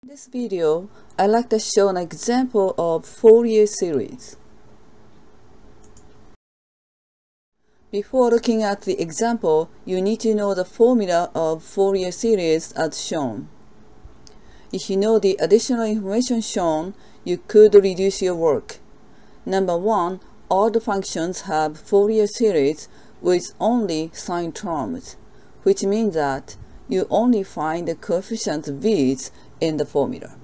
In this video, I'd like to show an example of Fourier series. Before looking at the example, you need to know the formula of Fourier series as shown. If you know the additional information shown, you could reduce your work. Number 1, all the functions have Fourier series with only sine terms, which means that you only find the coefficient v's in the formula.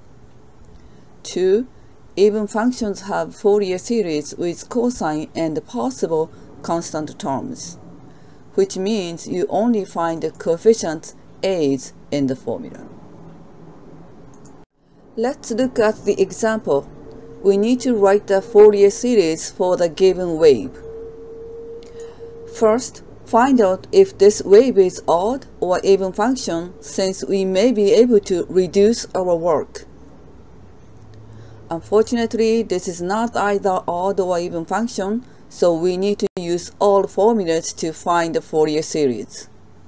2. Even functions have Fourier series with cosine and possible constant terms, which means you only find the coefficient a's in the formula. Let's look at the example. We need to write the Fourier series for the given wave. First, find out if this wave is odd or even function, since we may be able to reduce our work. Unfortunately, this is not either odd or even function, so we need to use all formulas to find the Fourier series.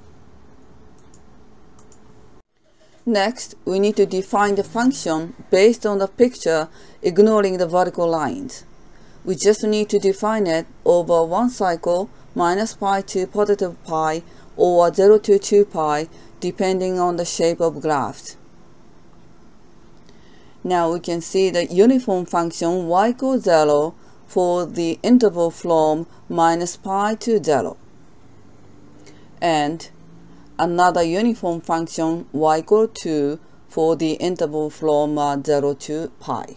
Next, we need to define the function based on the picture, ignoring the vertical lines. We just need to define it over one cycle, minus pi to positive pi, or 0 to 2 pi, depending on the shape of graphs. Now we can see the uniform function y equals 0 for the interval from minus pi to 0, and another uniform function y equals 2 for the interval from 0 to pi.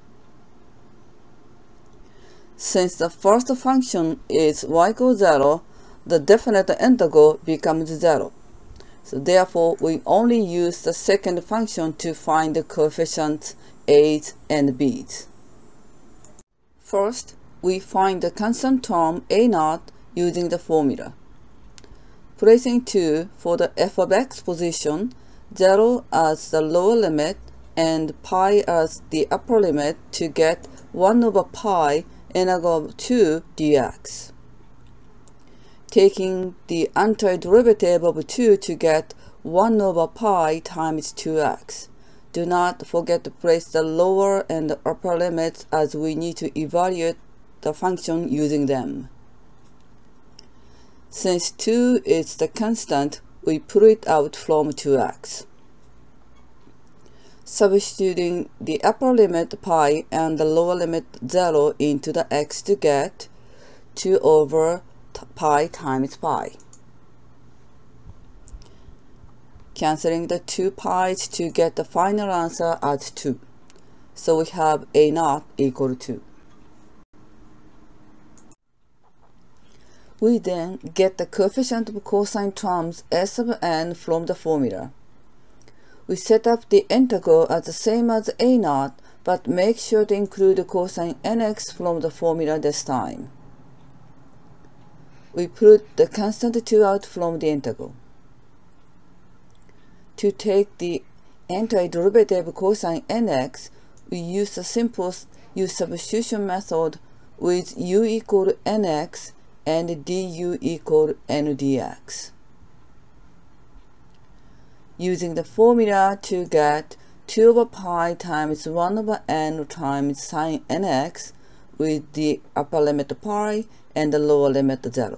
Since the first function is y equals 0, the definite integral becomes 0. So therefore, we only use the second function to find the coefficients a's and b's. First, we find the constant term a0 using the formula. Placing 2 for the f of x position, 0 as the lower limit and pi as the upper limit to get 1 over pi integral of 2 dx. Taking the antiderivative of 2 to get 1 over pi times 2x. Do not forget to place the lower and the upper limits, as we need to evaluate the function using them. Since 2 is the constant, we pull it out from 2x. Substituting the upper limit pi and the lower limit 0 into the x to get 2 over pi times pi. Cancelling the 2 pi's to get the final answer as 2. So we have a0 equal to 2. We then get the coefficient of cosine terms s of n from the formula. We set up the integral as the same as a0, but make sure to include the cosine nx from the formula this time. We put the constant 2 out from the integral. To take the antiderivative cosine nx, we use the simple substitution method with u equal nx and du equal n dx. Using the formula to get 2 over pi times 1 over n times sine nx with the upper limit pi and the lower limit 0.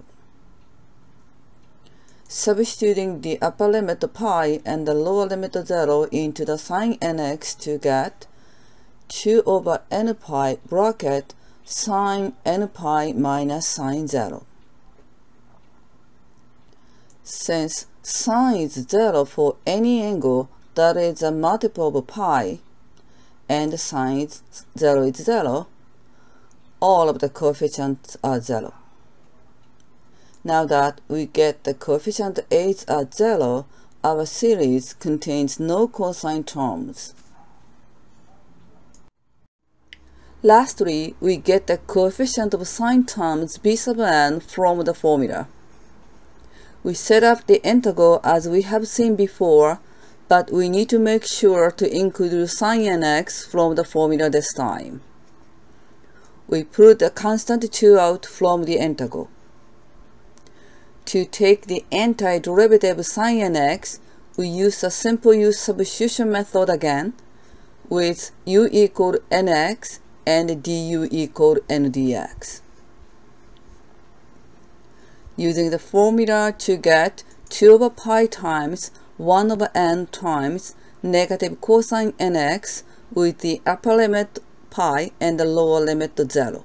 Substituting the upper limit pi and the lower limit 0 into the sine nx to get 2 over n pi bracket sine n pi minus sine 0. Since sine is 0 for any angle that is a multiple of pi, and sine is 0, all of the coefficients are 0. Now that we get the coefficient a's at 0, our series contains no cosine terms. Lastly, we get the coefficient of sine terms b sub n from the formula. We set up the integral as we have seen before, but we need to make sure to include sine nx from the formula this time. We put the constant 2 out from the integral. To take the antiderivative sine nx, we use the simple u substitution method again with u equal nx and du equal ndx. Using the formula to get 2 over pi times 1 over n times negative cosine nx with the upper limit pi and the lower limit 0.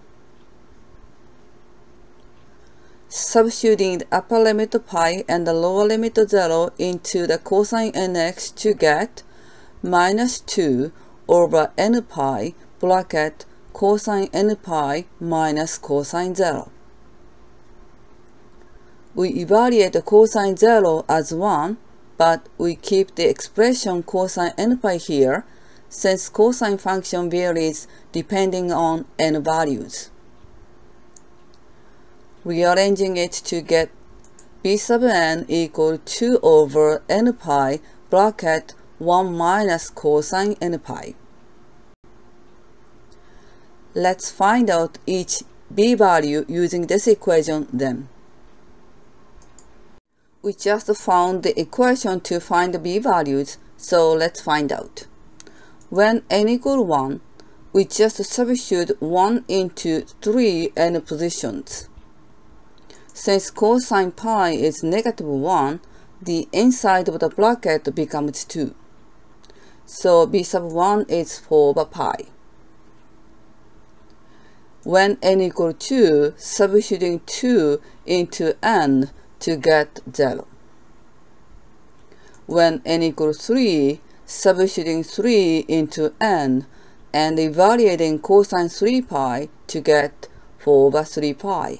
Substituting the upper limit pi and the lower limit 0 into the cosine nx to get minus 2 over n pi bracket cosine n pi minus cosine 0. We evaluate the cosine 0 as 1, but we keep the expression cosine n pi here since cosine function varies depending on n values. Rearranging it to get b sub n equal 2 over n pi bracket 1 minus cosine n pi. Let's find out each b value using this equation then. We just found the equation to find the b values, so let's find out. When n equals 1, we just substitute 1 into 3 n positions. Since cosine pi is negative 1, the inside of the bracket becomes 2. So b sub 1 is 4 over pi. When n equals 2, substituting 2 into n to get 0. When n equals 3, substituting 3 into n and evaluating cosine 3 pi to get 4 over 3 pi.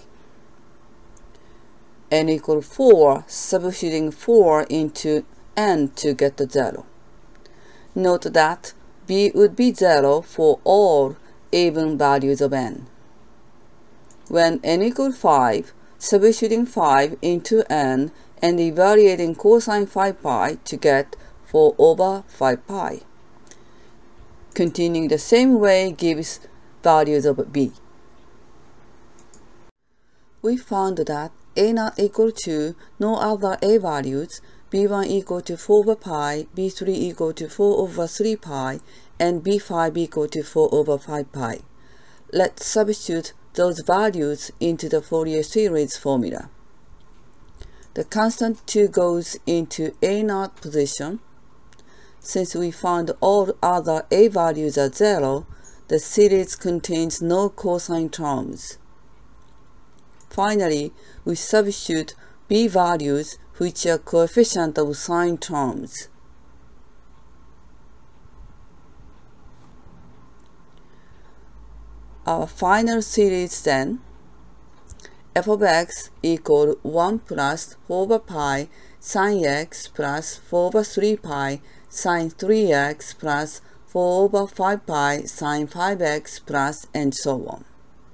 N equals 4, substituting 4 into n to get 0. Note that b would be 0 for all even values of n. When n equals 5, substituting 5 into n and evaluating cosine 5 pi to get 4 over 5 pi. Continuing the same way gives values of b. We found that a0 equal to no other a values, b1 equal to 4 over pi, b3 equal to 4 over 3 pi, and b5 equal to 4 over 5 pi. Let's substitute those values into the Fourier series formula. The constant 2 goes into a0 position. Since we found all other a values are 0, the series contains no cosine terms. Finally, we substitute b values which are coefficient of sine terms. Our final series then, f of x equal 1 plus 4 over pi sine x plus 4 over 3 pi sine 3x plus 4 over 5 pi sine 5x plus and so on.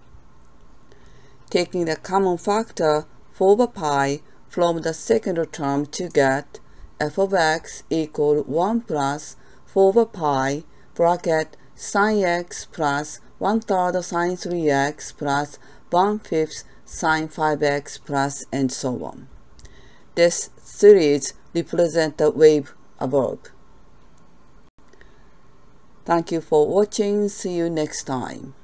Taking the common factor 4 over pi from the second term to get f of x equal 1 plus 4 over pi bracket sine x plus 1/3 sine 3x plus 1/5 sine 5x plus and so on. This series represents the wave above. Thank you for watching. See you next time.